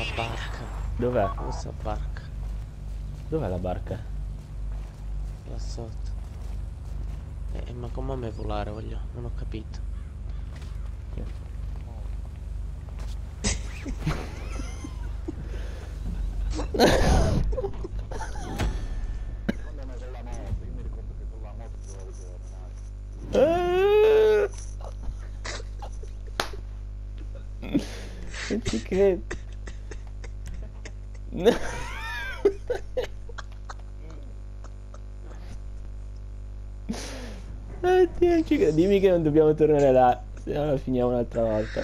La barca. Dov'è? Questa barca. Dov'è la barca? Là sotto. Ma come me volare voglio? Non ho capito. Non ci credo. Oddio, non ci credo. Dimmi che non dobbiamo tornare là, se no la finiamo un'altra volta.